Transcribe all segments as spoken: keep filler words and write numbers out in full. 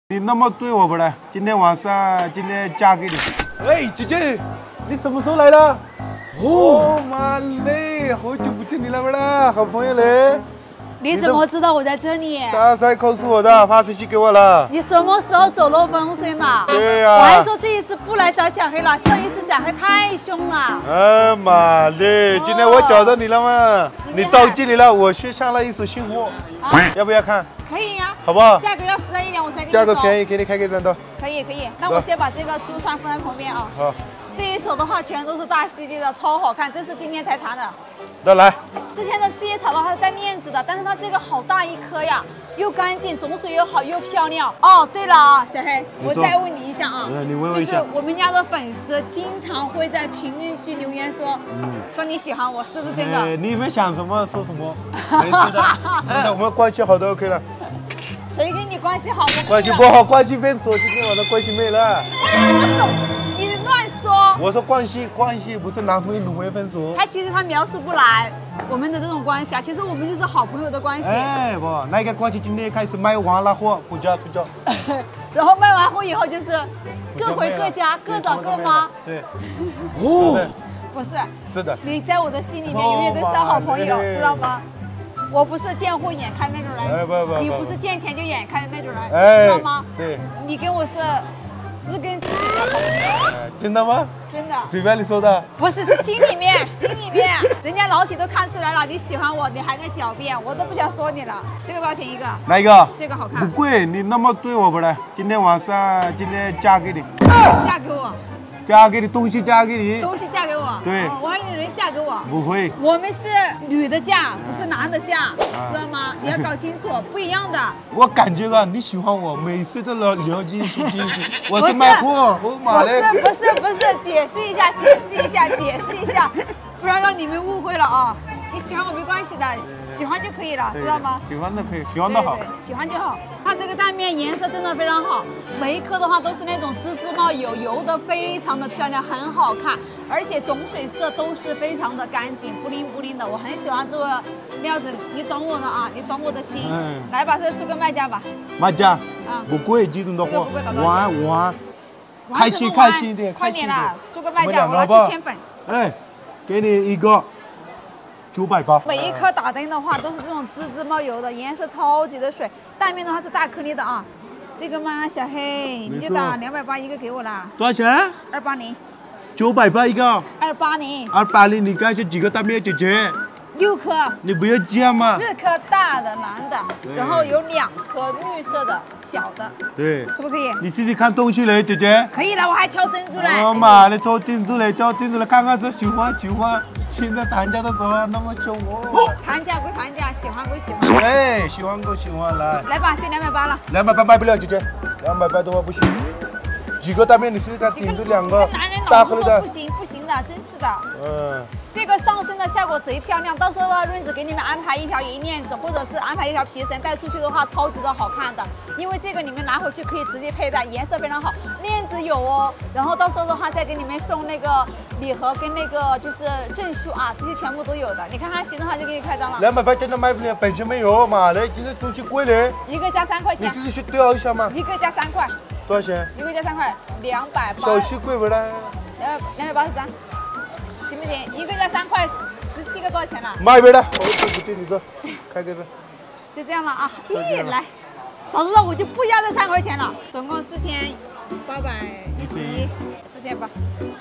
你那么对我不来，今天晚上今天嫁给你。哎，姐姐，你什么时候来的？哦，妈嘞，好久不见你了不啦，好朋友嘞。 你怎么知道我在这里？ 大赛告诉我的，发信息给我了。 你什么时候走漏风声了？ 对呀、啊。 我还说这一次不来找小黑了，上一次小黑太凶了。 啊妈嘞，今天我找到你了吗？你到这里了，我学上了一手新货，啊、要不要看？ 可以呀、啊， 好不好？ 价格要实在一点，我再跟你说。 价格便宜，给你开个账单。 可以可以，那我先把这个珠串放在旁边啊。 好。 这一手的话全都是大 C D 的，超好看，这是今天才谈的。 那来。 之前的四叶草的话是带链子的，但是它这个好大一颗呀，又干净，种水又好，又漂亮。哦，对了啊，小黑，我再问你一下啊， 你问我一下， 就是我们家的粉丝经常会在评论区留言说，嗯，说你喜欢我，是不是真的？ 哎，你们想什么说什么，没事的，真的，我们关系好都 OK 了。 谁跟你关系好？ 关系不好，关系分手，今天晚上关系没了。 你乱说！ 我说关系关系不是男朋友女朋友分手。 他其实他描述不来我们的这种关系啊，其实我们就是好朋友的关系。 哎不，那个关系今天开始卖完了货，回家睡觉。 然后卖完货以后就是各回各家，各找各妈。 对。哦。 不是。 是的。 你在我的心里面永远都是好朋友，知道吗？我不是见货眼开那种人， 哎不不， 你不是见钱就眼开的那种人， 哎， 知道吗？ 对， 你跟我是知根知底的好朋友。 真的吗？ 真的。 嘴巴里说的？ 不是，是心里面，心里面，人家老铁都看出来了，你喜欢我，你还在狡辩，我都不想说你了。这个多少钱一个？ 哪一个？ 这个好看。 不贵，你那么对我不来，今天晚上今天嫁给你。 嫁给我。 嫁给你，东西嫁给你， 东西嫁给我。 对， 哦、我还以为人嫁给我。 不会， 我们是女的嫁，不是男的嫁，啊、知道吗？你要搞清楚，不一样的。 我感觉啊，你喜欢我，每次都了了解清楚。我是卖货，我妈的。 不是不是不是，解释一下，解释一下，解释一下，不然让你们误会了啊！你喜欢我没关系的，喜欢就可以了，知道吗？ 喜欢的可以，喜欢的好。 对对，喜欢就好。它这个蛋面颜色真的非常好，每一颗的话都是那种滋滋冒油，油的非常的漂亮，很好看，而且种水色都是非常的干净，不灵不灵的。我很喜欢这个料子，你懂我的啊，你懂我的心。嗯。来吧，这输给卖家吧。 卖家。啊。不贵，几种的货。玩玩。开心开心一点， 快点啦，输个卖家，我拿去圈粉。 哎，给你一个。九百八， 每一颗打灯的话都是这种滋滋冒油的，颜色超级的水。蛋面的话是大颗粒的啊，这个嘛小黑你就打两百八一个给我啦。 多少钱？ 二八零。 九百八一个。 二八零。 二八零，你刚才几个蛋面姐姐？ 六颗。 你不要这样嘛。 四颗大的蓝的，然后有两颗绿色的小的。 对。 可不可以？ 你试试看东西嘞，姐姐。 可以了，我还挑珍珠嘞。 我妈的，挑珍珠嘞，挑珍珠嘞，看看这喜欢喜欢。现在谈价的时候那么凶哦！ 谈价归谈价，喜欢归喜欢。 哎，喜欢归喜欢，来。 来吧，就两百八了。 两百八卖不了，姐姐，两百八的话不行。几个大面你试试看，顶着两个大颗的。 不行不行的，真是的。 嗯。 这个上身的效果贼漂亮，到时候呢，润子给你们安排一条银链子，或者是安排一条皮绳带出去的话，超级的好看的。因为这个你们拿回去可以直接佩戴，颜色非常好，链子有哦。然后到时候的话再给你们送那个礼盒跟那个就是证书啊，这些全部都有的。你看看行的话就给你开张了。 两百八真的卖不了，本身没有，妈的，今天东西贵嘞。 一个加三块钱。 你自己去对一下嘛。 一个加三块。 多少钱？ 一个加三块，两百八。 小西贵不啦？ 两百两百八十三，行不行？一个加三块，十七个多少钱了？ 卖不了，我这不对你这，开个这。 就这样了啊！咦，来，早知道我就不要这三块钱了，总共四千八百一十一，四千八，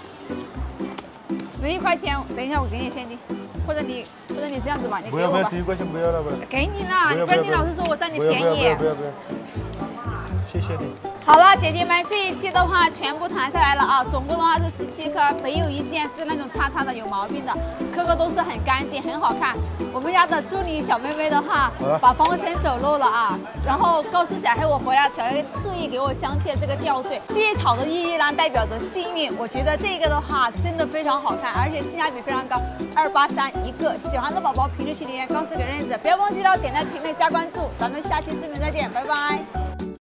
十一块钱。等一下，我给你现金，或者你或者你这样子吧，你给我吧。 不要不要，十一块钱不要了吧？ 给你了，不然你老是说我占你便宜。 不要不要不要，谢谢你。 好了，姐姐们，这一批的话全部谈下来了啊，总共的话是十七颗，没有一件是那种叉叉的有毛病的，颗颗都是很干净，很好看。我们家的助理小妹妹的话，把风声走漏了啊，然后告诉小黑我回来，小黑特意给我镶嵌这个吊坠。四叶草的意义呢，代表着幸运。我觉得这个的话真的非常好看，而且性价比非常高，二八三一个。喜欢的宝宝评论区留言告诉给润子，不要忘记了点赞、评论、加关注。咱们下期视频再见，拜拜。